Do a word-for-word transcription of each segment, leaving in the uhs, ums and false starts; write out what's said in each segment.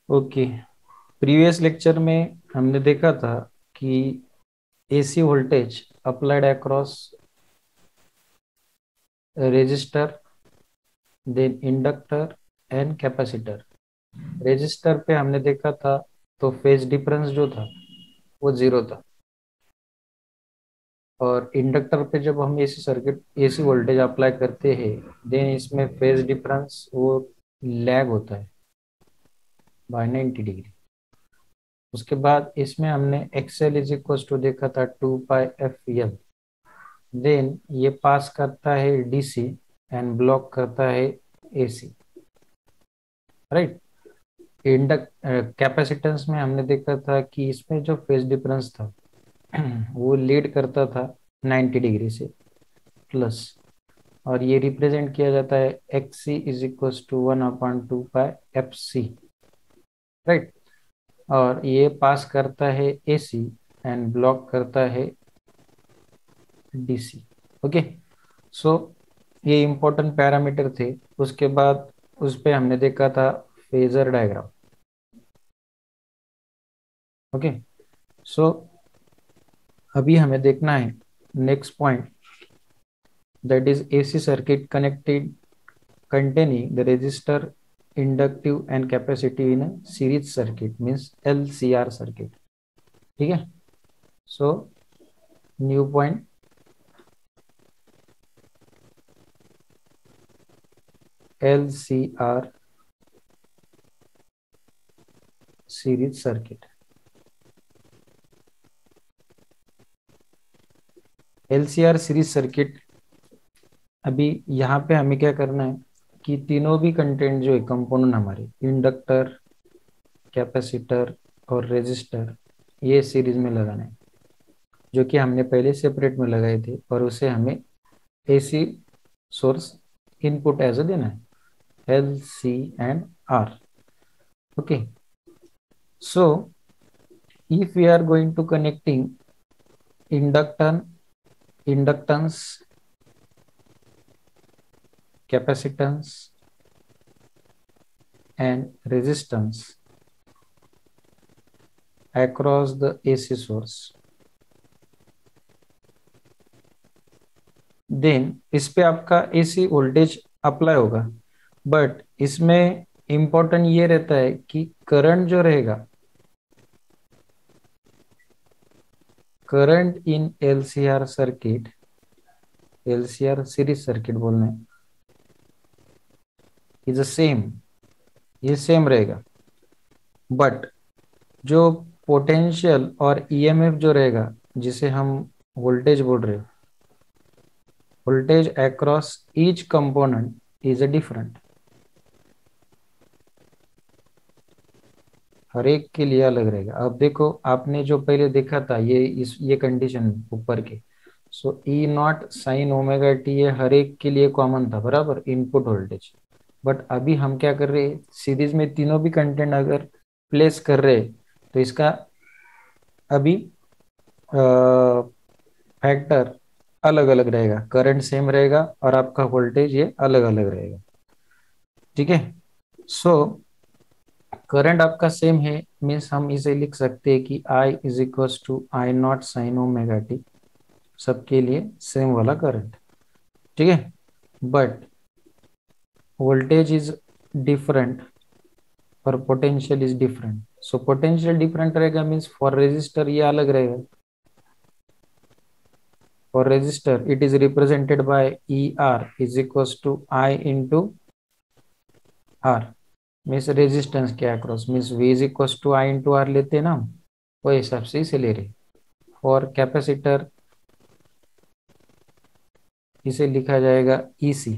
Okay, previous lecture में हमने देखा था कि AC voltage applied across resistor, then inductor and capacitor. Resistor पे हमने देखा था तो फेज डिफरेंस जो था वो जीरो था, और इंडक्टर पे जब हम AC circuit AC voltage apply करते हैं देन इसमें फेज डिफरेंस वो लैग होता है बाय नाइन्टी डिग्री। उसके बाद इसमें हमने एक्सएल इज इक्वल टू देखा था two pi F L. Then ये पास करता है डीसी एंड ब्लॉक करता है एसी, राइट। इंडक कैपेसिटेंस में हमने देखा था कि इसमें जो फेज डिफरेंस था वो लीड करता था नाइन्टी डिग्री से प्लस, और ये रिप्रेजेंट किया जाता है X C is equal to one upon two pi F C, right. और ये पास करता है एसी एंड ब्लॉक करता है डीसी। ओके, सो ये इंपॉर्टेंट पैरामीटर थे। उसके बाद उस पे हमने देखा था फेजर डायग्राम। ओके, सो अभी हमें देखना है next point, that is AC circuit connected containing the resistor, inductive and capacitive in a series circuit means L C R circuit। ठीक है, so new point, L C R series circuit. L C R series circuit, अभी यहाँ पे हमें क्या करना है कि तीनों भी कंटेंट जो है कंपोनेंट हमारे इंडक्टर, कैपेसिटर और रेजिस्टर ये सीरीज में लगाना है, जो कि हमने पहले सेपरेट में लगाए थे, और उसे हमें AC source input as a देना है L C and R। Okay, so if we are going to connecting inductance, inductance, capacitance and resistance across the A C source, then इस पे आपका एसी वोल्टेज अप्लाई होगा। But इसमें important ये रहता है कि करंट जो रहेगा, current in LCR circuit, LCR series circuit बोलना है, इज सेम, ये सेम रहेगा। बट जो पोटेंशियल और ईएमएफ जो रहेगा, जिसे हम वोल्टेज बोल रहे हैं, voltage across each component is a different. हर एक के लिए अलग रहेगा। अब देखो, आपने जो पहले देखा था ये इस ये कंडीशन ऊपर के, so E naught sine omega T ये हर एक के लिए कॉमन था, बराबर, इनपुट वोल्टेज। बट अभी हम क्या कर रहे हैं, सीरीज में तीनों भी कंटेंट अगर प्लेस कर रहे हैं तो इसका अभी फैक्टर अलग अलग रहेगा, करंट सेम रहेगा और आपका वोल्टेज ये अलग अलग रहेगा। ठीक है, सो करंट आपका सेम है, मीन्स हम इसे लिख सकते हैं कि I is equal to I naught sine omega T, सबके लिए सेम वाला करंट। ठीक है, बट वोल्टेज इज डिफरेंट और potential is different. So potential different रहेगा मीन्स फॉर रेजिस्टर ये अलग रहेगा। For resistor, it is represented by E R is equals to I into R, means resistance के across, means V is equals to I into R लेते हैं ना हम, वो हिसाब से इसे ले रहे। और कैपेसिटर इसे लिखा जाएगा E C,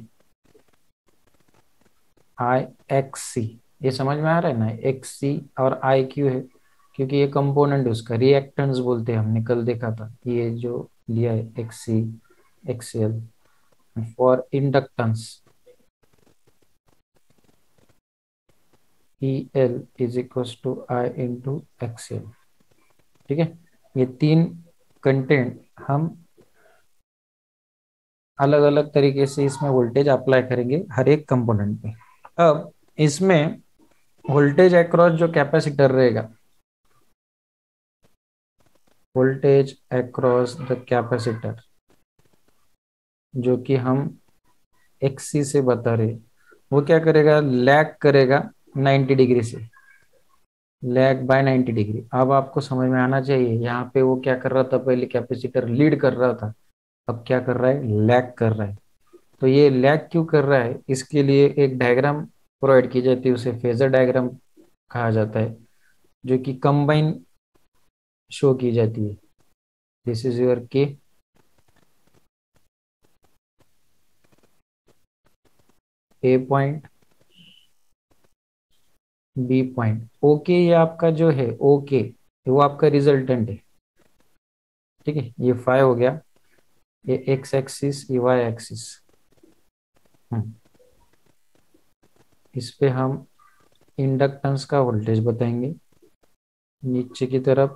I X C। ये समझ में आ रहा है ना, X C और I Q है, क्योंकि ये कंपोनेंट है उसका, रिएक्टेंस बोलते हैं, हमने कल देखा था ये जो लिया है X C X L। For inductance E L is equal to I into X L. ठीक है, ये तीन कंटेंट हम अलग अलग तरीके से इसमें वोल्टेज अप्लाई करेंगे हर एक कंपोनेंट पे। अब इसमें वोल्टेज अक्रॉस जो कैपेसिटर रहेगा, वोल्टेज अक्रॉस द कैपेसिटर जो कि हम एक्सी से बता रहे, वो क्या करेगा, लैग करेगा नाइन्टी डिग्री से, लैग बाय नाइन्टी डिग्री। अब आपको समझ में आना चाहिए यहाँ पे वो क्या कर रहा था, पहले कैपेसिटर लीड कर रहा था, अब क्या कर रहा है, लैग कर रहा है। तो ये लैग क्यों कर रहा है, इसके लिए एक डायग्राम प्रोवाइड की जाती है, उसे फेजर डायग्राम कहा जाता है, जो कि कंबाइन शो की जाती है। दिस इज योर के, A point, B point, okay, ये आपका जो है ओके वो आपका रिजल्टेंट है। ठीक है, ये फाइव हो गया, ये एक्स एक्सिस, ये वाई एक्सिस। हम्म, इस पे हम इंडक्टेंस का वोल्टेज बताएंगे, नीचे की तरफ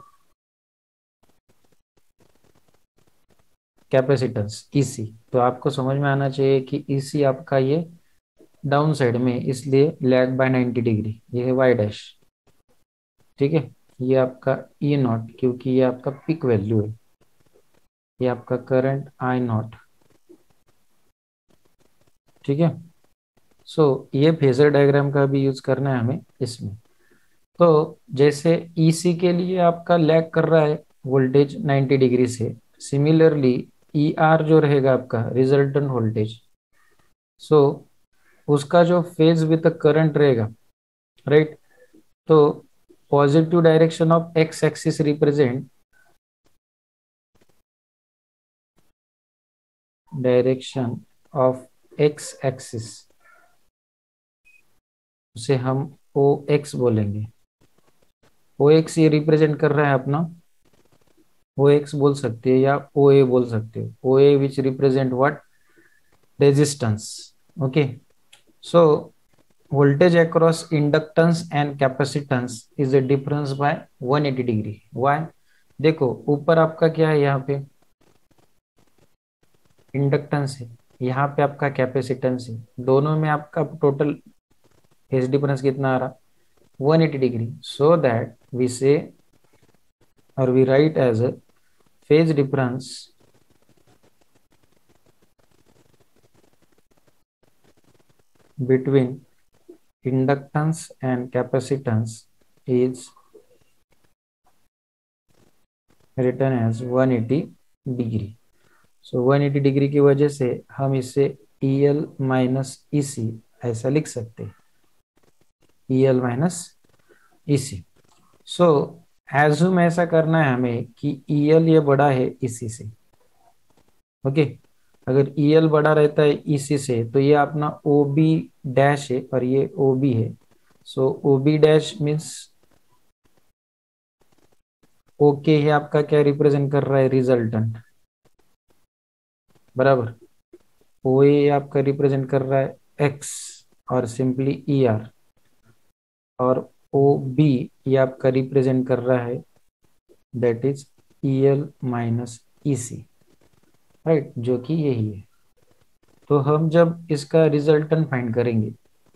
कैपेसिटेंस ईसी। तो आपको समझ में आना चाहिए कि ईसी आपका ये डाउन साइड में, इसलिए लैग बाय नाइन्टी डिग्री, ये है वाई डैश। ठीक है, ये आपका ई नॉट, क्योंकि ये आपका पिक वैल्यू है, ये आपका करंट आई नॉट। ठीक है, सो ये फेजर डायग्राम का भी यूज करना है हमें इसमें। तो जैसे ईसी के लिए आपका लैग कर रहा है वोल्टेज नाइन्टी डिग्री से, सिमिलरली ई आर जो रहेगा आपका रिजल्टेंट वोल्टेज, सो उसका जो फेज विद करंट रहेगा, राइट। तो positive direction of X axis represent direction of X axis, उसे हम ओ एक्स बोलेंगे। ओ एक्स ये रिप्रेजेंट कर रहा है अपना, ओ एक्स बोल सकते हैं या ओ ए बोल सकते हो, O A which represent what, resistance. Okay, so voltage across inductance and capacitance is a difference by one eighty degree. why, देखो ऊपर आपका क्या है, यहाँ पे इंडक्टेंस है, यहाँ पे आपका कैपेसिटेंस है, दोनों में आपका टोटल फेज डिफरेंस कितना आ रहा, one eighty degree. So that we say और we write as a phase difference between inductance and capacitance is written as one eighty degree. So one eighty degree की वजह से हम इसे ई एल माइनस ई सी ऐसा लिख सकते हैं, E L minus E C. So assume ऐसा करना है हमें कि ई एल ये बड़ा है इसी से। ओके, अगर ई एल बड़ा रहता है इसी से तो ये अपना ओ बी डैश है और ये ओ बी है। So O B dash means O K है आपका, क्या रिप्रेजेंट कर रहा है, रिजल्टेंट, बराबर। ओ ए आपका रिप्रेजेंट कर रहा है एक्स और सिंपली ई आर, और ओ बी ये आपका रिप्रेजेंट कर रहा है that is E L minus E C, right, जो कि यही है। तो हम जब इसका रिजल्टेंट फाइंड करेंगे,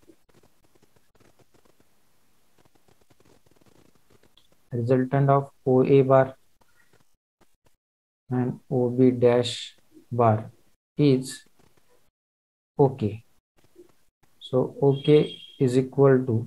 resultant of O A bar and O B dash bar is O K. So O K is equal to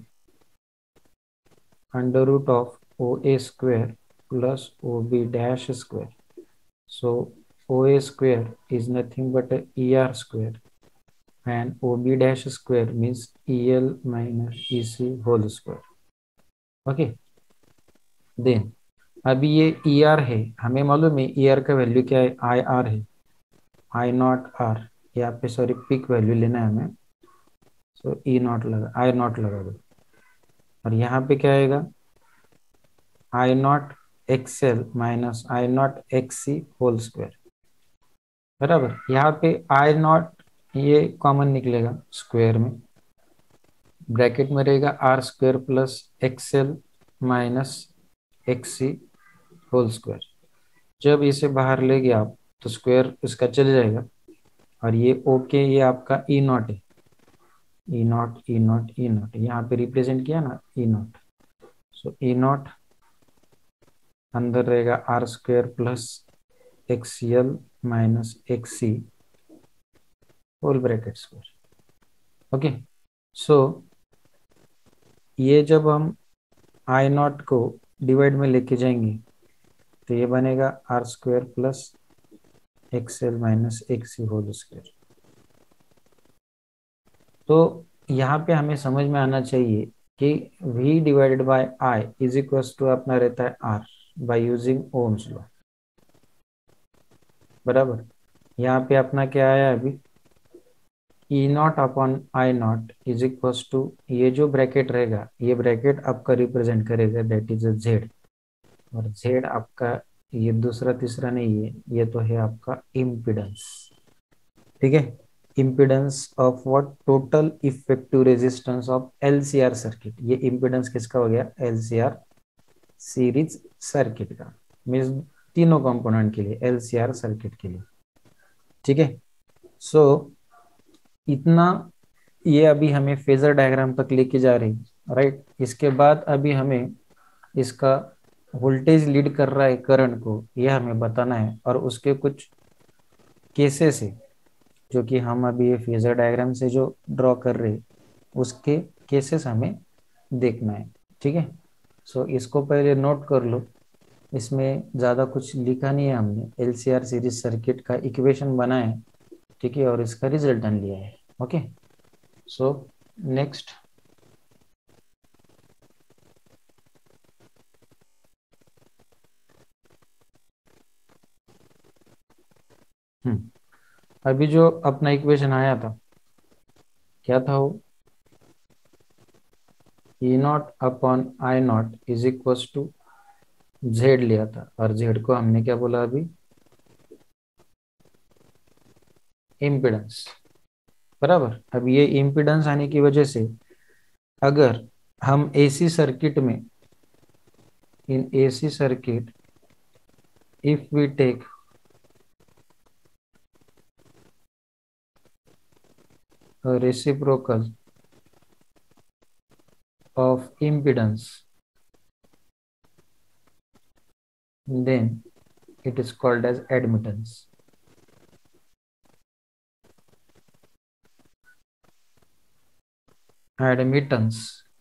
under root of O A square plus O B dash square. So O A square is nothing but a E R square and O B dash square means E L minus E C whole square। Okay, then अभी ये E R है, हमें मालूम है E R का value क्या है, I R है, I नॉट R, यहाँ पे सॉरी पिक वैल्यू लेना है हमें। सो E नॉट लगा, I नॉट लगा दो, और यहाँ पे क्या आएगा, I naught X L minus I naught X C whole square, बराबर। यहाँ पे आई नॉट ये कॉमन निकलेगा स्क्वायर में, ब्रैकेट में रहेगा R square plus X L minus X C whole square. जब इसे बाहर ले गया आप तो स्क्वायर इसका चले जाएगा, और ये ओके ये आपका ई नॉट है, E naught E naught E naught यहाँ पे रिप्रेजेंट किया ना ई नॉट, सो ई नॉट अंदर रहेगा R square plus X L minus X C whole bracket square. Okay, so ये जब हम आई नॉट को डिवाइड में लेके जाएंगे तो ये बनेगा R square plus X L minus X C whole square. तो यहाँ पे हमें समझ में आना चाहिए कि v divided by I is equal to अपना रहता है r by using Ohm's law, बराबर। यहाँ पे अपना क्या आया अभी, E naught upon I naught is equal to, ये जो ब्रैकेट रहेगा ये ब्रैकेट आपका रिप्रेजेंट करेगा दैट इज अ जेड, और जेड आपका ये दूसरा तीसरा नहीं है, ये तो है आपका इम्पिडेंस। ठीक है, impedance of what, total effective resistance of LCR circuit. ये इम्पिडेंस किसका हो गया, एलसीआर सीरीज सर्किट का, मीन्स तीनों कंपोनेंट के लिए, एलसीआर सर्किट के लिए। ठीक है, सो इतना ये अभी हमें फेजर डायग्राम तक लेके जा रही, राइट। इसके बाद अभी हमें इसका वोल्टेज लीड कर रहा है करंट को, यह हमें बताना है, और उसके कुछ केसेस है जो कि हम अभी ये फेजर डायग्राम से जो ड्रॉ कर रहे हैं उसके केसेस हमें देखना है। ठीक है, सो इसको पहले नोट कर लो, इसमें ज़्यादा कुछ लिखा नहीं है हमने, एलसीआर सीरीज सर्किट का इक्वेशन बनाया है, ठीक है, और इसका रिजल्टन लिया है। ओके, सो नेक्स्ट, हम्म अभी जो अपना इक्वेशन आया था क्या था वो, E naught upon I naught is equal to Z लिया था, और जेड को हमने क्या बोला अभी, इम्पिडेंस, बराबर। अब ये इम्पिडेंस आने की वजह से अगर हम एसी सर्किट में, in AC circuit if we take a reciprocal of impedance, then it is called as admittance। admittance,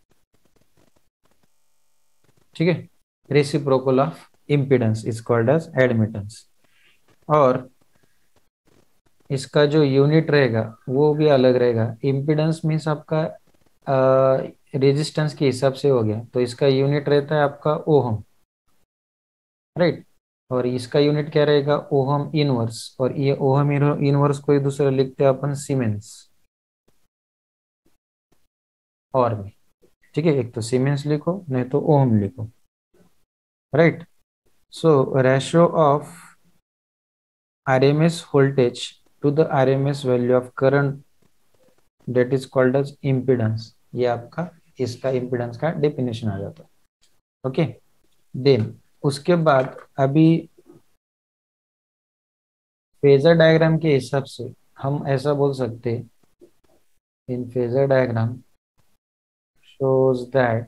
ठीक है, reciprocal of impedance is called as admittance. और इसका जो यूनिट रहेगा वो भी अलग रहेगा, इम्पिडेंस मीन्स आपका रेजिस्टेंस के हिसाब से हो गया, तो इसका यूनिट रहता है आपका ओहम, राइट। और इसका यूनिट क्या रहेगा, ओहम इनवर्स, और ये ओहम इनवर्स को एक दूसरा लिखते हैं अपन सीमेंस और में, ठीक है, एक तो सीमेंस लिखो नहीं तो ओहम लिखो, right. So ratio of RMS voltage to the RMS value of current that is called as impedance, ये आपका इसका इम्पिडेंस का डेफिनेशन आ जाता है। ओके, देन उसके बाद अभी फेजर डायग्राम के हिसाब से हम ऐसा बोल सकते हैं, in phasor diagram shows that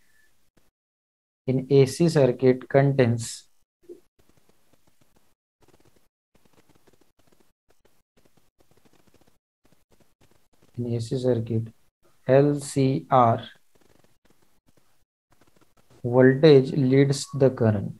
in A C circuit contains in A C circuit L C R voltage leads the current।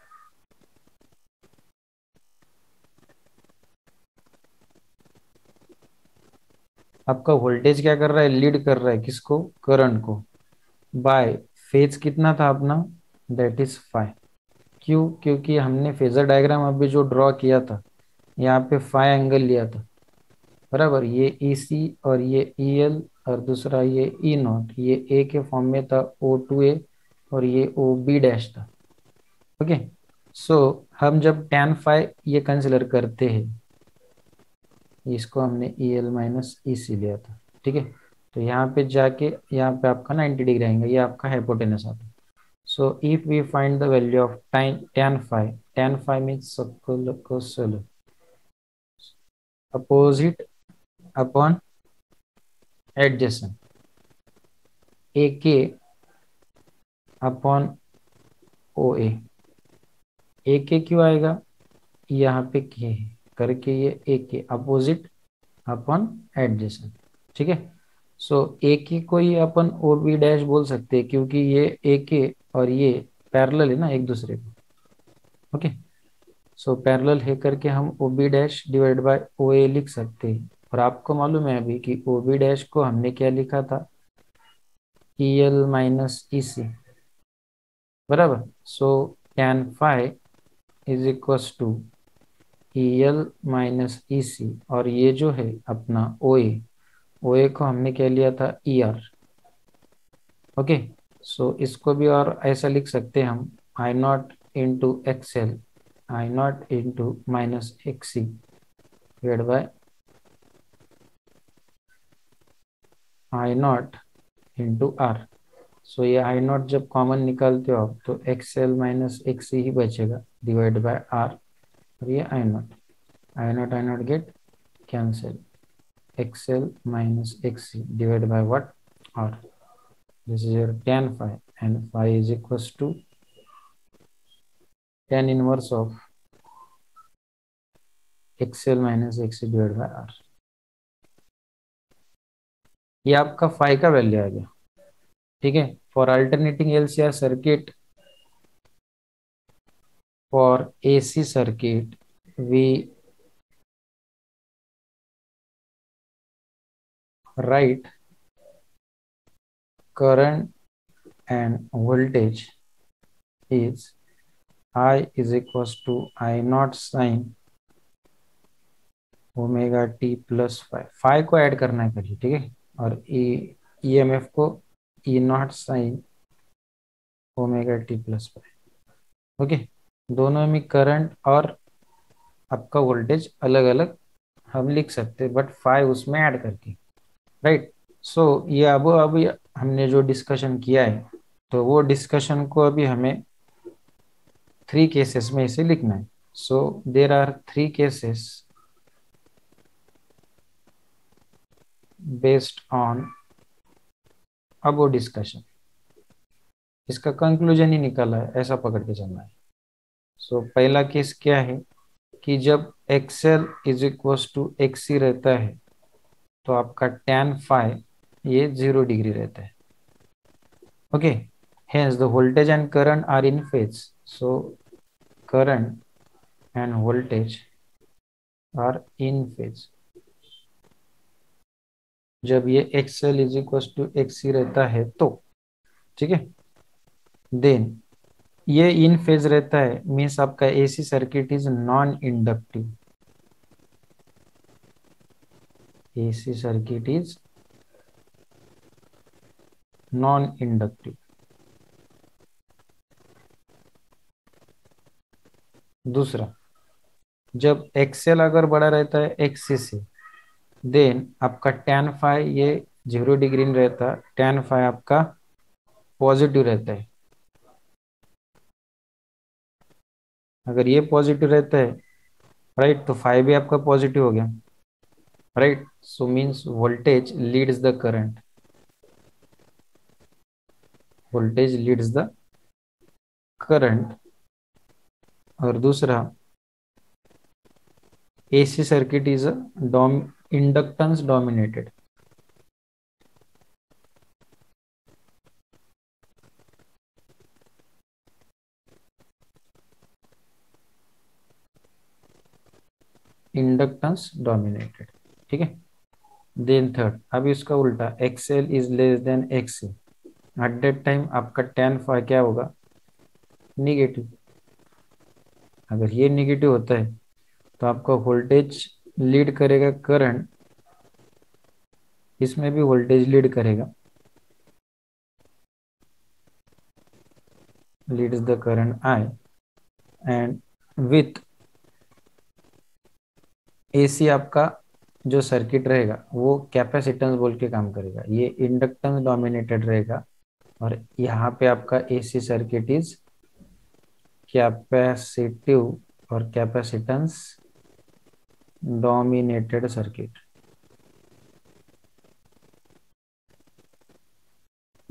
आपका वोल्टेज क्या कर रहा है, लीड कर रहा है किसको, करंट को, बाय फेज कितना था अपना, दैट इज फाइव। क्यों, क्योंकि हमने फेजर डायग्राम अभी जो ड्रॉ किया था यहाँ पे फाइव एंगल लिया था, बराबर। ये ई सी और ये ई एल और दूसरा ये ई नॉट, ये ए के फॉर्म में था ओ टू ए और ये ओ बी डैश था। ओके, सो हम जब tan फाइव ये कंसिडर करते हैं, इसको हमने ई एल माइनस ई सी लिया था, ठीक है, तो यहाँ पे जाके यहाँ पे आपका नाइन्टी डिग्री आएंगे, ये आपका हाइपोटेनस आता है। So if we find the value of time tan five, tan five means opposite upon adjacent, A K upon ओ ए। ए के क्यों आएगा, यहाँ पे के है करके, ये ए के अपोजिट अपन एडजेसेंट। ठीक है, सो ए के को ही अपन ओ बी डैश बोल सकते हैं, क्योंकि ये ए के और ये पैरेलल है ना एक दूसरे को। ओके, सो पैरेलल है करके हम O B dash divide by O A लिख सकते हैं। और आपको मालूम है अभी कि ओ बी डैश को हमने क्या लिखा था, ई एल माइनस ई सी, बराबर। So tan five is equals to E L minus E C, और ये जो है अपना ओ ए, ओ ए को हमने क्या लिया था, ई आर। ओके, सो इसको भी और ऐसा लिख सकते हैं हम, I naught into X L, I naught into minus X C divide by I naught into R. So ये आई नॉट जब कॉमन निकालते हो आप, तो एक्सएल माइनस एक्स सी ही बचेगा डिवाइड बाय आर, और ये I naught, I naught I naught get cancel, X L minus X C divided by what, r. This is your tan phi, and phi is equals to tan inverse of xl minus xc divided by r. ये आपका phi का value आ गया। ठीक है, for alternating LCR circuit, for AC circuit we write current and voltage is I is equals to I naught sin omega T plus five, five को add करना है पहले। ठीक है, और ई ई एम एफ को E naught sine omega T plus five. Okay, दोनों में करंट और आपका वोल्टेज अलग अलग हम लिख सकते हैं, बट फाइव उसमें ऐड करके, राइट। सो ये अब अभी हमने जो डिस्कशन किया है, तो वो डिस्कशन को अभी हमें थ्री केसेस में इसे लिखना है। So there are three cases based on अब वो डिस्कशन, इसका कंक्लूजन ही निकाला है, ऐसा पकड़ के चलना है। सो so, पहला केस क्या है कि जब X L is equals to X C रहता है, तो आपका tan फाइव ये जीरो डिग्री रहता है। Okay, hence the voltage and current are in phase. So current and voltage are in phase जब ये X L is equals to X C रहता है तो। ठीक है, देन ये इन फेज रहता है, मीन्स आपका AC circuit is non inductive, AC circuit is non inductive. दूसरा, जब एक्सएल अगर बड़ा रहता है एक्सी से, देन आपका tan फाइव ये जीरो डिग्री में रहता, tan फाइव आपका पॉजिटिव रहता है। अगर ये पॉजिटिव रहता है, राइट, तो फाइव भी आपका पॉजिटिव हो गया, right. So means voltage leads the current, voltage leads the current. और दूसरा, AC circuit is a dom inductance dominated, inductance dominated. ठीक है, देन थर्ड, अब इसका उल्टा, X L is less than X C, at that time आपका tan फाइव क्या होगा, निगेटिव। अगर ये निगेटिव होता है, तो आपका वोल्टेज लीड करेगा करंट, इसमें भी वोल्टेज लीड करेगा, leads the current I, and with AC आपका जो सर्किट रहेगा वो कैपेसिटेंस बोल के काम करेगा, ये इंडक्टेंस डोमिनेटेड रहेगा, और यहाँ पे आपका एसी सर्किट इज कैपेसिटिव और कैपेसिटेंस डोमिनेटेड सर्किट।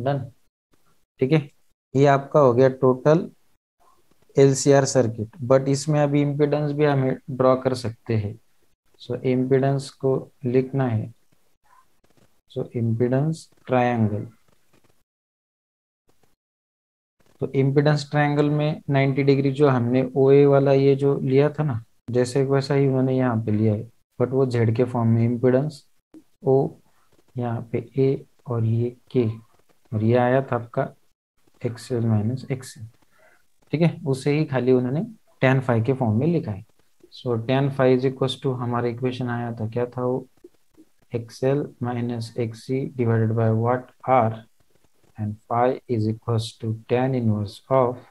डन। ठीक है, ये आपका हो गया टोटल एलसीआर सर्किट। बट इसमें अभी इम्पिडेंस भी हमें ड्रॉ कर सकते हैं। सो इम्पिडेंस को लिखना है, सो इम्पिडेंस ट्रायंगल। तो इम्पिडेंस ट्रायंगल में नाइन्टी डिग्री जो हमने ओए वाला ये जो लिया था ना, जैसे वैसा ही उन्होंने यहाँ पे लिया है, बट वो जेड के फॉर्म में। इम्पिडेंस ओ, यहाँ पे ए, और ये के, और ये आया था आपका एक्सएल माइनस एक्सएल। ठीक है, उसे ही खाली उन्होंने टेन फाइव के फॉर्म में लिखा है। So tan five is equal to हमारा इक्वेशन आया था, क्या था वो, X L minus X C divided by what R, and five is equal to tan inverse of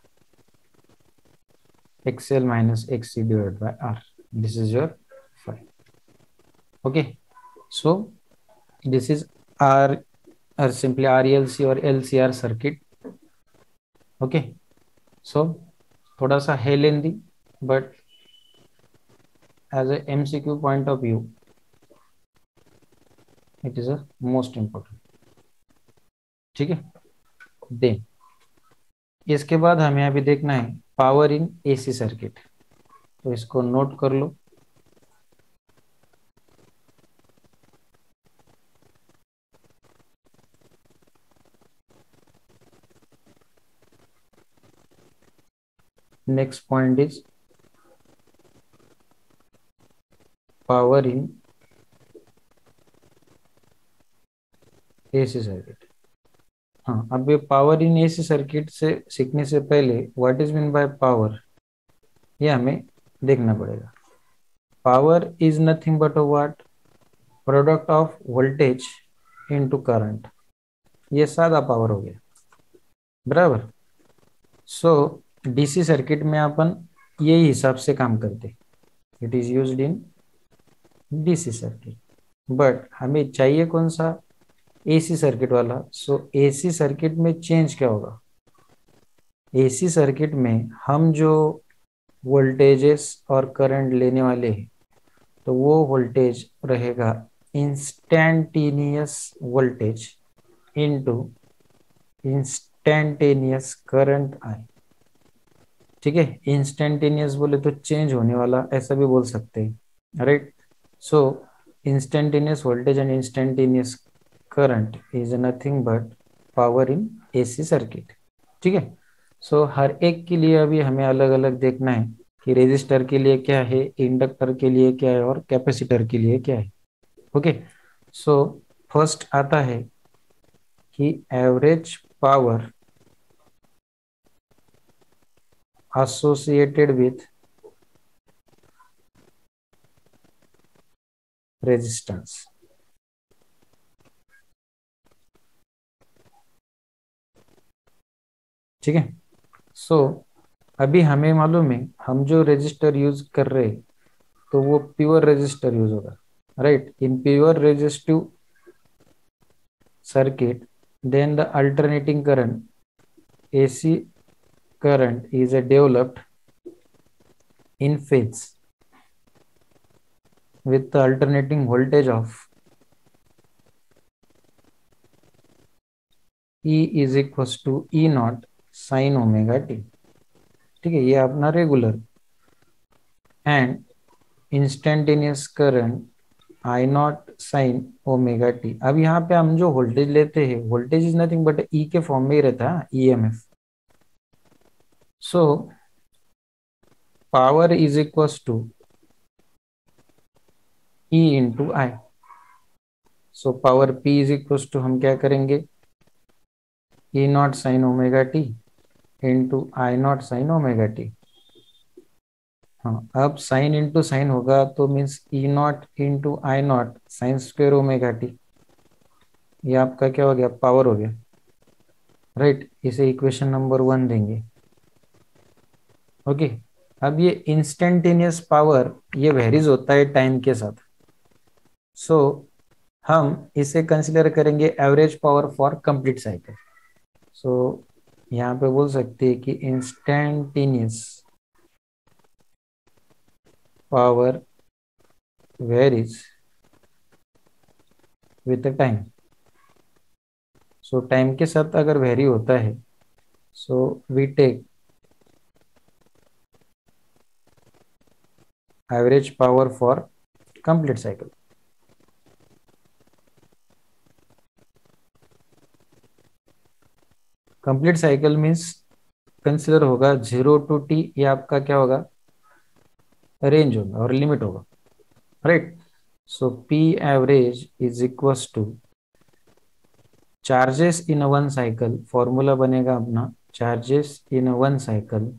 xl minus xc divided by r. This is your phi. Okay, so this is r, or simply R L C or L C R circuit. Okay, so थोड़ा सा है लेंदी, but as a M C Q point of view it is a most important. ठीक है, then इसके बाद हमें अभी देखना है पावर इन एसी सर्किट, तो इसको नोट कर लो। Next point is power in AC circuit. हाँ, अब ये पावर इन एसी सर्किट से सीखने से पहले what is mean by power, ये हमें देखना पड़ेगा। Power is nothing but a what, product of voltage into current. ये सादा पावर हो गया, बराबर। सो डीसी सर्किट में अपन यही हिसाब से काम करते, it is used in DC circuit. But हमें चाहिए कौन सा, एसी सर्किट वाला। सो एसी सर्किट में चेंज क्या होगा, एसी सर्किट में हम जो वोल्टेजेस और करंट लेने वाले हैं, तो वो वोल्टेज रहेगा instantaneous voltage into instantaneous current I. ठीक है, इंस्टैन्टेनियस बोले तो चेंज होने वाला, ऐसा भी बोल सकते हैं, right. So instantaneous voltage and instantaneous current is nothing but power in AC circuit. ठीक है, सो हर एक के लिए अभी हमें अलग अलग देखना है कि रेजिस्टर के लिए क्या है, इंडक्टर के लिए क्या है, और कैपेसिटर के लिए क्या है। ओके, सो फर्स्ट आता है कि average power associated with resistance। ठीक है, सो so, अभी हमें मालूम है हम जो रेजिस्टर यूज कर रहे हैं, तो वो प्योर रेजिस्टर यूज होगा, right. In pure resistive circuit, then the alternating current AC current is a developed in phase with the alternating voltage of E is equals to E naught sin omega t। ठीक है, ये अपना regular, and instantaneous current I naught sine omega T. अब यहाँ पे हम जो voltage लेते हैं, voltage is nothing but E के फॉर्म में ही रहता है, E M F. So power is equals to E into I. So power P is equals to हम क्या करेंगे, E naught sine omega T into I naught sine omega T. हाँ, अब साइन इंटू साइन होगा तो means E naught into I naught sine square omega T. ये आपका क्या हो गया, पावर हो गया, राइट। इसे इक्वेशन नंबर वन देंगे। ओके, अब ये इंस्टेंटेनियस पावर ये वेरीज होता है टाइम के साथ। सो so, हम इसे कंसिडर करेंगे average power for complete cycle. So यहाँ पे बोल सकते हैं कि instantaneous power varies with the time. So time के साथ अगर वेरी होता है, so we take average power for complete cycle. Complete cycle means consider होगा जीरो टू टी, ये आपका क्या होगा, रेंज होगा और लिमिट होगा, right. So P average is equals to charges in one cycle, formula बनेगा अपना charges in one cycle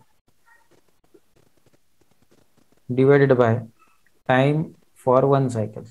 divided by time for one cycle.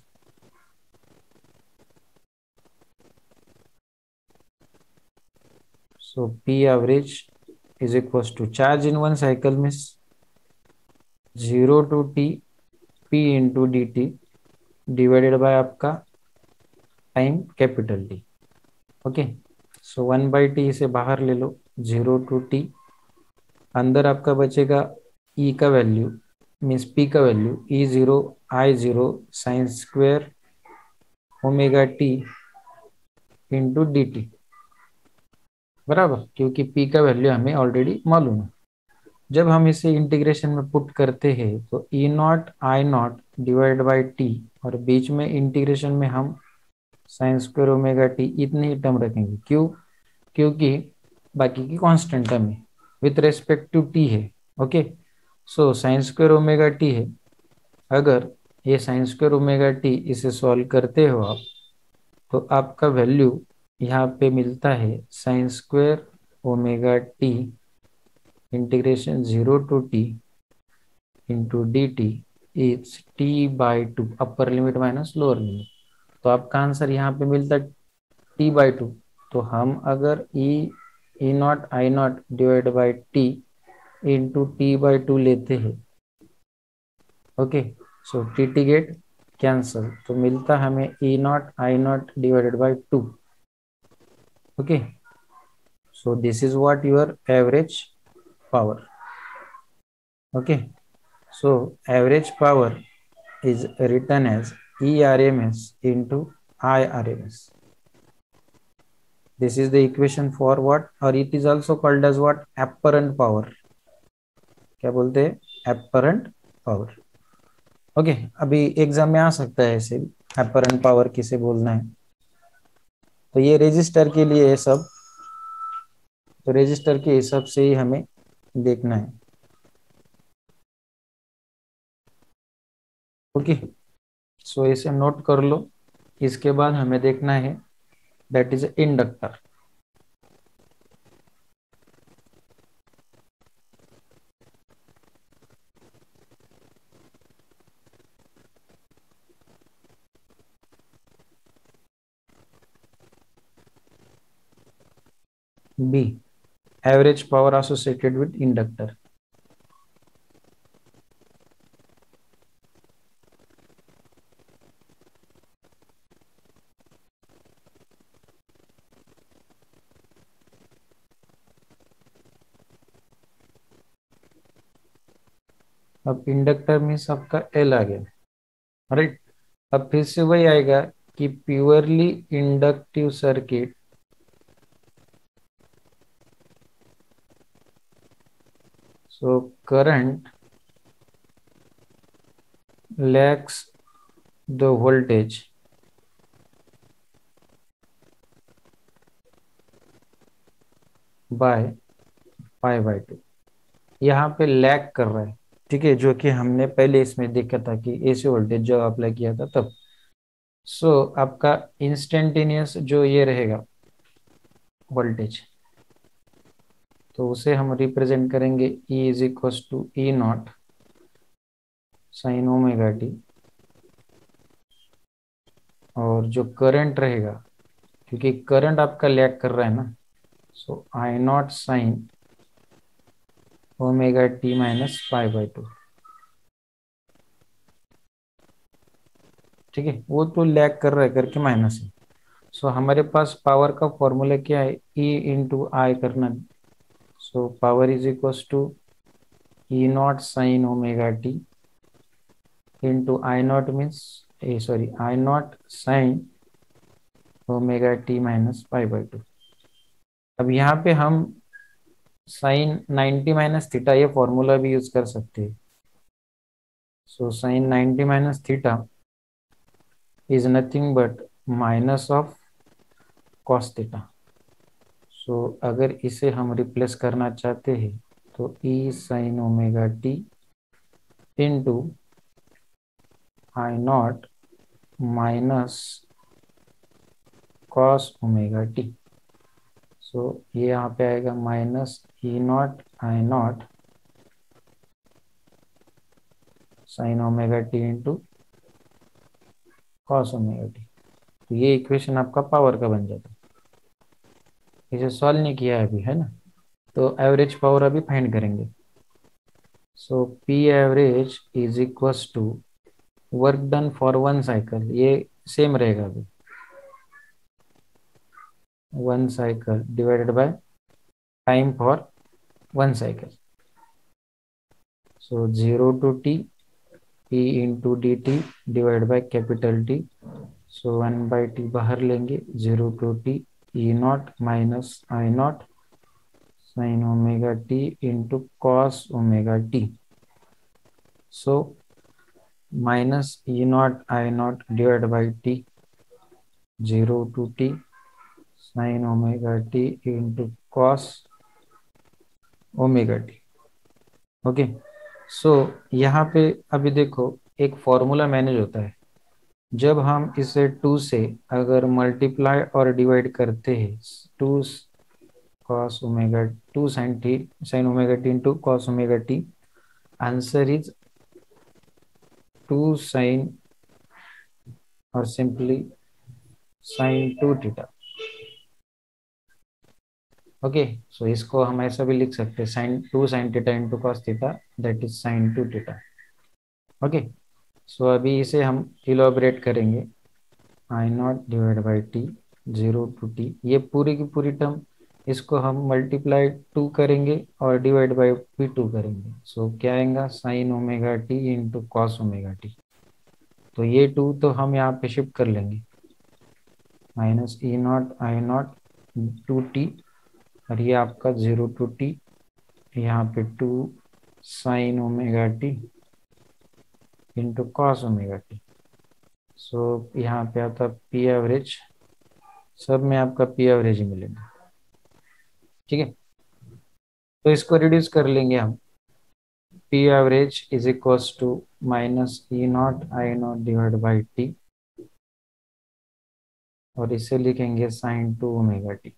So P average is equals to charge in one cycle means zero to T P into D T divided by आपका time capital T. Okay, so one by T इसे बाहर ले लो, zero to T, अंदर आपका बचेगा ई का value means P का value E zero I zero sine square omega T into D T, बराबर, क्योंकि पी का वैल्यू हमें ऑलरेडी मालूम है। जब हम इसे इंटीग्रेशन में पुट करते हैं तो E naught I naught divide by T, और बीच में इंटीग्रेशन में हम साइन स्क्वेयर ओमेगा टी इतने ही टर्म रखेंगे। क्यों? क्योंकि बाकी की कांस्टेंट टर्म है विथ रेस्पेक्ट टू टी है। Okay, so sine square omega T है, अगर ये साइन स्क्वेयर ओमेगा टी इसे सॉल्व करते हो आप, तो आपका वैल्यू यहाँ पे मिलता है sine square omega T integration zero to T into D T is T by two, upper limit minus lower limit. तो आपका आंसर यहाँ पे मिलता है टी बाई टू। तो हम अगर E E naught I naught divide by T into T by two लेते हैं, okay, so T T get cancel, तो मिलता हमें E naught I naught divided by two. Okay, so this is what your average power. Okay, so average power is written as E R M S into I R M S. This is the equation for what, or it is also called as what, apparent power। क्या बोलते हैं? apparent power। Okay, अभी exam में आ सकता है ऐसे apparent power किसे बोलना है। तो ये रेजिस्टर के लिए है सब, तो रेजिस्टर के हिसाब से ही हमें देखना है। ओके, सो इसे नोट कर लो। इसके बाद हमें देखना है that is inductor. B, average power associated with inductor. अब इंडक्टर मीन्स आपका एल आ गया, राइट। अब फिर से वही आएगा कि purely inductive circuit so current lags the voltage by pi by two. यहाँ पे लैग कर रहा है, ठीक है, जो कि हमने पहले इसमें देखा था कि एसी वोल्टेज जो अप्लाई किया था तब। सो so, आपका इंस्टेंटेनियस जो ये रहेगा वोल्टेज, तो उसे हम रिप्रेजेंट करेंगे E is equal to E naught sine omega T, और जो करंट रहेगा, क्योंकि करंट आपका लैग कर रहा है ना, so I naught sine omega T minus pi by two. ठीक है, वो तो लैग कर रहा है करके माइनस है। सो so, हमारे पास पावर का फॉर्मूला क्या है, ई इंटू आई करना। So power is equal to E naught sine omega T into I naught means a sorry I naught sine omega T minus pi by two. अब यहाँ पे हम साइन नाइन्टी माइनस थीटा ये formula भी use कर सकते हैं। So sine ninety minus theta is nothing but minus of cos theta. So अगर इसे हम रिप्लेस करना चाहते हैं तो E sine omega T into I naught minus cos omega T. So ये यहाँ पे आएगा minus E naught I naught sine omega T into cos omega T. तो ये इक्वेशन आपका पावर का बन जाता है। इसे सॉल्व नहीं किया है अभी, है ना। तो एवरेज पावर अभी फाइंड करेंगे। So P average is equals to work done for one cycle, ये सेम रहेगा अभी, one cycle divided by time for one cycle. So zero to T P into D T divide by capital T. So one by T बाहर लेंगे, zero to T E naught minus I naught sine omega T into cos omega T. So minus E naught I naught divide by T, zero to T sine omega T into cos omega T. Okay. So यहाँ पे अभी देखो एक formula manage होता है। जब हम इसे टू से अगर मल्टीप्लाई और डिवाइड करते हैं, two cos omega two sine T sine omega T into cos omega T, answer is two sine और simply sine two theta. Okay. So इसको हम ऐसा भी लिख सकते हैं, sine two sine theta into cos theta, that is sine two theta. Okay. So अभी इसे हम इलोबरेट करेंगे, I naught divide by T, zero to T, ये पूरी की पूरी टर्म इसको हम मल्टीप्लाई टू करेंगे और डिवाइड बाई भी टू करेंगे। सो so, क्या आएगा, sine omega T into cos omega T. तो ये टू तो हम यहाँ पे शिफ्ट कर लेंगे, minus E naught I naught two T, और ये आपका जीरो टू टी, यहाँ पे two sine omega T into cos omega T. So यहाँ पे आता पी एवरेज, सब में आपका पी एवरेज ही मिलेगा। ठीक है। तो इसको रिड्यूस कर लेंगे हम, P average is equals to minus E naught I naught divide by T, और इसे लिखेंगे sine two omega T.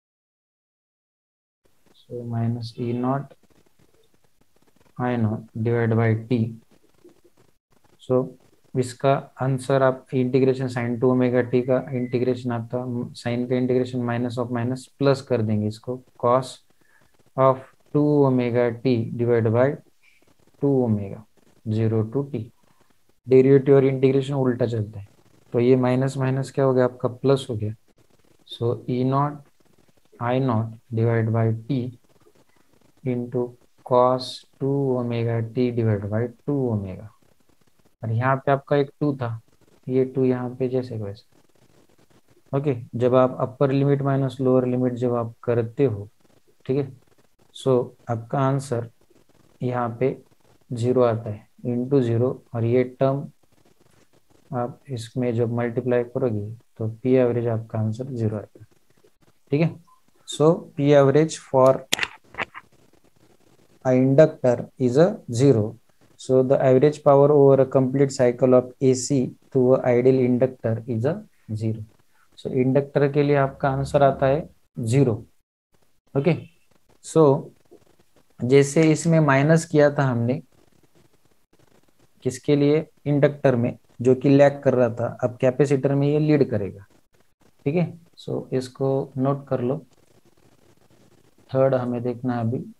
So minus E naught I naught divide by T. So इसका आंसर आप integration sine two omega T का integration आता, sine का integration minus of minus plus कर देंगे इसको, cos of two omega T divide by two omega zero to T. Derivative और integration उल्टा चलता है, तो ये माइनस माइनस क्या हो गया आपका, प्लस हो गया। So E naught I naught divide by T into cos two omega T divide by two omega, और यहाँ पे आपका एक टू था, ये टू यहाँ पे जैसे का वैसे। ओके। जब आप upper limit minus lower limit जब आप करते हो, ठीक है, सो आपका आंसर यहाँ पे जीरो आता है, इंटू जीरो, और ये टर्म आप इसमें जब मल्टीप्लाई करोगे तो पी एवरेज आपका आंसर जीरो आएगा। ठीक है। So P average for a inductor is a zero. So the average power over a complete cycle of A C to a ideal inductor is a zero. So inductor के लिए आपका answer आता है zero. Okay. सो जैसे इसमें minus किया था हमने, किसके लिए, इंडक्टर में, जो कि लैग कर रहा था, अब कैपेसिटर में ये लीड करेगा। ठीक है। सो इसको नोट कर लो। थर्ड हमें देखना है अभी,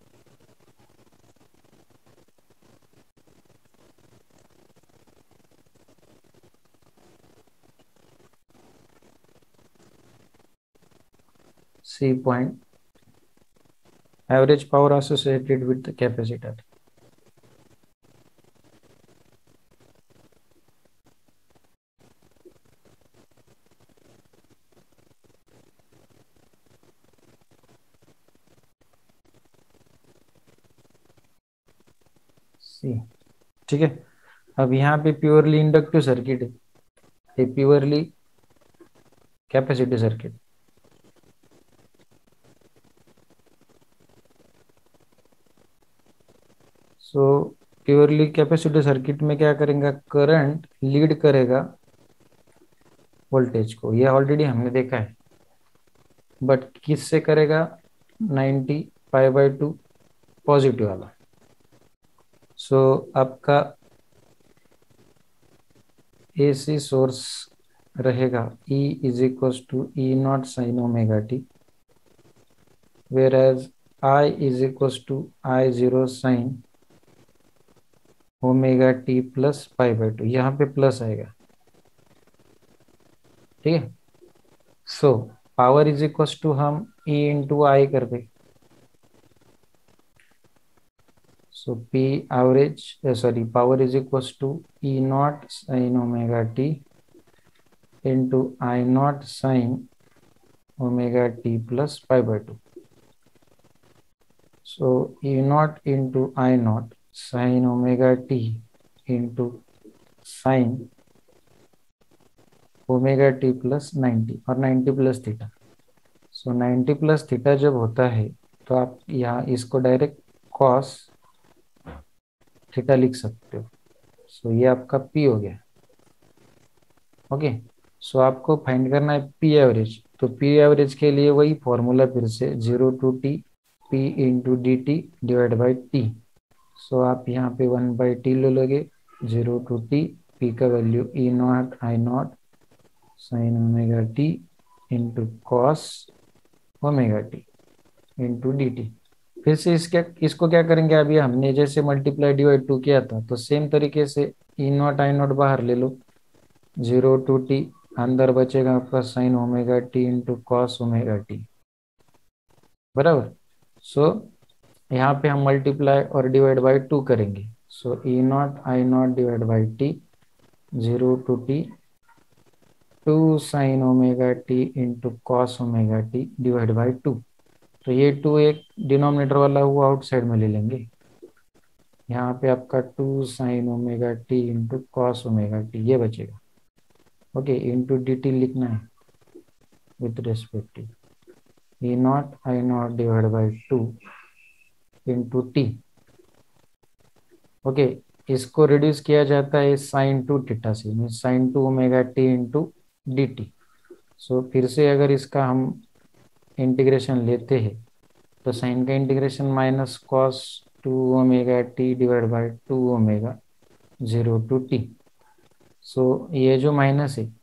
C point, average power associated with the capacitor. C, ठीक है। अब यहाँ पे प्योरली इंडक्टिव सर्किट है, ये purely capacitive circuit. So purely capacitive circuit में क्या करेंगे, करंट लीड करेगा वोल्टेज को, ये ऑलरेडी हमने देखा है, बट किससे करेगा, ninety pi by two positive वाला। सो so, आपका एसी सोर्स रहेगा E is equal to E naught sine omega T, whereas I is equal to I zero sine omega T plus pi by two, यहाँ पे plus आएगा, ठीक है। So power is equal to हम E into I कर दे, so P average sorry power is equal to E naught sine omega T into I naught sine omega T plus pi by two. So E naught into I naught sine omega T into sine omega T plus ninety और ninety plus theta. So ninety plus theta जब होता है तो आप यहाँ इसको direct cos theta लिख सकते हो। सो so, ये आपका P हो गया, ओके। सो आपको फाइंड करना है P एवरेज, तो P एवरेज के लिए वही फॉर्मूला फिर से zero to T P into D T divide by T. So आप यहाँ पे वन बाई टी ले लोगे, जीरो टू टी, P का value E naught I naught sine omega T into cos omega T into D T. फिर से इसके इसको क्या करेंगे, अभी हमने जैसे मल्टीप्लाई डिवाइड टू किया था तो सेम तरीके से ई नॉट आई नॉट बाहर ले लो, जीरो टू टी, अंदर बचेगा आपका sine omega T into cos omega T, बराबर। सो so, यहाँ पे हम मल्टीप्लाई और डिवाइड बाई टू करेंगे। So E naught I naught divide by T, zero to T two sine omega T into cos omega T divide by two. तो ये to एक denominator वाला हुआ, आउटसाइड में ले लेंगे, यहाँ पे आपका two sine omega T into cos omega T ये बचेगा, ओके। इंटू डी टी लिखना है with respect to E naught I naught divide by two into T, okay. इसको रिड्यूस किया जाता है साइन टू थीटा से, mean sine two omega T into D T. So फिर से अगर इसका हम इंटीग्रेशन लेते हैं तो साइन का integration minus cos two omega T divide by two omega zero to T. So ये जो माइनस है,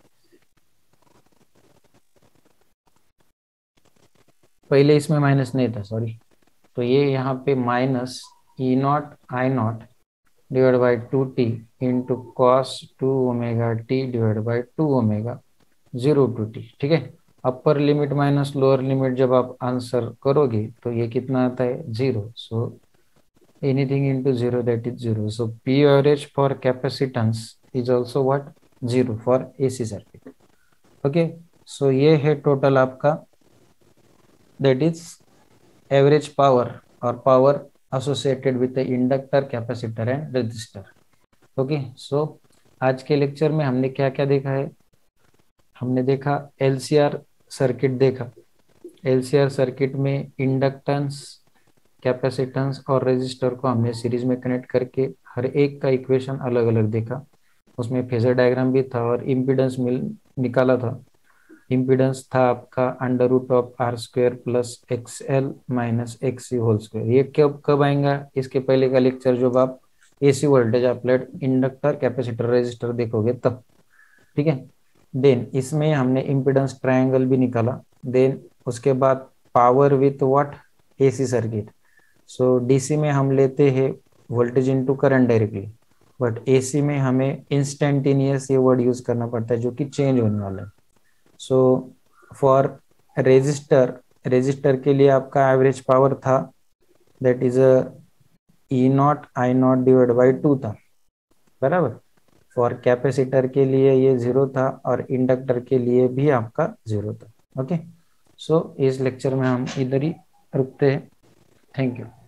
पहले इसमें माइनस नहीं था, सॉरी, तो ये यहाँ पे minus E naught I naught divide by two T into cos two omega T divide by two omega zero to T, ठीक है। Upper limit minus lower limit जब आप आंसर करोगे तो ये कितना आता है, zero. So anything into zero that is zero. So P average for capacitance is also what, zero for AC circuit, okay. So ये है टोटल आपका, दैट इज एवरेज पावर और power associated with the inductor, capacitor and resistor, okay. So आज के lecture में हमने क्या क्या देखा है, हमने देखा एलसीआर सर्किट देखा। एलसीआर सर्किट में इंडक्टेंस, कैपेसिटेंस और रेजिस्टर को हमने सीरीज में कनेक्ट करके हर एक का इक्वेशन अलग अलग देखा, उसमें फेजर डायग्राम भी था और इम्पीडेंस मिल निकाला था। इम्पीडेंस था आपका under root of R square plus X L minus X C whole square. ये कब कब आएगा, इसके पहले का लेक्चर जब आप AC voltage applied inductor capacitor resistor देखोगे तब, ठीक है। देन इसमें हमने इम्पीडेंस ट्रायंगल भी निकाला। देन उसके बाद power with what, AC circuit. So DC में हम लेते हैं voltage into current directly, but AC में हमें इंस्टेंटेनियस ये वर्ड यूज करना पड़ता है जो कि चेंज होने वाला है। सो फॉर रेजिस्टर, रेजिस्टर के लिए आपका एवरेज पावर था that is E naught I naught divide by two था, बराबर। फॉर कैपेसिटर के लिए ये जीरो था और इंडक्टर के लिए भी आपका जीरो था, ओके। सो इस लेक्चर में हम इधर ही रुकते हैं, थैंक यू।